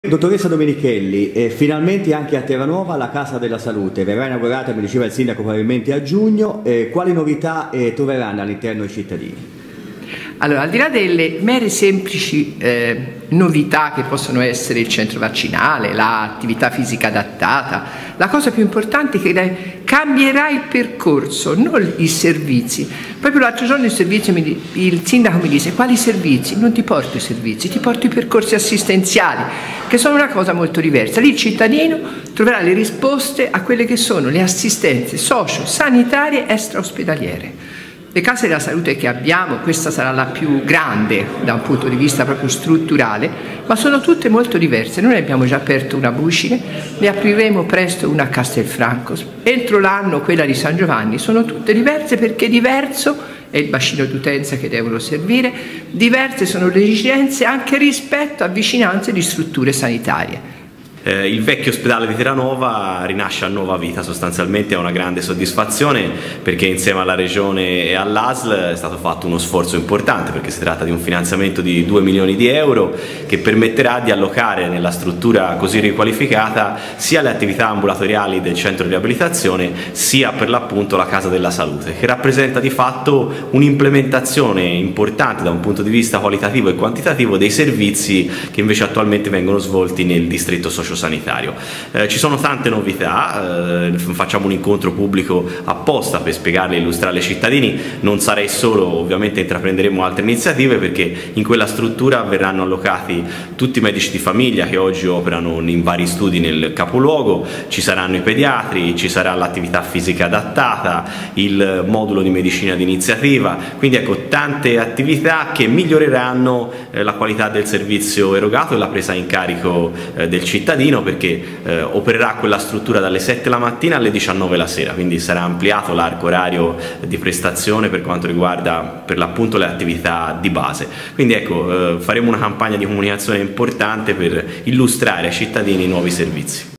Dottoressa Domenichelli, finalmente anche a Terranova la Casa della Salute verrà inaugurata, mi diceva il Sindaco, probabilmente a giugno. Quali novità troveranno all'interno i cittadini? Allora, al di là delle mere semplici novità che possono essere il centro vaccinale, l'attività fisica adattata, la cosa più importante è che cambierà il percorso, non i servizi. Proprio l'altro giorno il sindaco mi disse: quali servizi? Non ti porto i servizi, ti porto i percorsi assistenziali, che sono una cosa molto diversa. Lì il cittadino troverà le risposte a quelle che sono le assistenze socio-sanitarie extraospedaliere. Le case della salute che abbiamo, questa sarà la più grande da un punto di vista proprio strutturale, ma sono tutte molto diverse. Noi abbiamo già aperto una a Bucine, ne apriremo presto una a Castelfranco, entro l'anno quella di San Giovanni. Sono tutte diverse perché diverso è il bacino d'utenza che devono servire, diverse sono le esigenze anche rispetto a vicinanze di strutture sanitarie. Il vecchio ospedale di Terranova rinasce a nuova vita, sostanzialmente è una grande soddisfazione perché insieme alla Regione e all'ASL è stato fatto uno sforzo importante, perché si tratta di un finanziamento di 2 milioni di euro che permetterà di allocare nella struttura così riqualificata sia le attività ambulatoriali del centro di riabilitazione sia per l'appunto la Casa della Salute, che rappresenta di fatto un'implementazione importante da un punto di vista qualitativo e quantitativo dei servizi che invece attualmente vengono svolti nel distretto sociosanitario. Ci sono tante novità, facciamo un incontro pubblico apposta per spiegarle e illustrarle ai cittadini. Non sarei solo, ovviamente intraprenderemo altre iniziative, perché in quella struttura verranno allocati tutti i medici di famiglia che oggi operano in vari studi nel capoluogo, ci saranno i pediatri, ci sarà l'attività fisica adattata, il modulo di medicina d'iniziativa, quindi ecco tante attività che miglioreranno la qualità del servizio erogato e la presa in carico del cittadino, perché opererà quella struttura dalle 7 la mattina alle 19 la sera, quindi sarà ampliato l'arco orario di prestazione per quanto riguarda per l'appunto le attività di base. Quindi ecco, faremo una campagna di comunicazione importante per illustrare ai cittadini i nuovi servizi.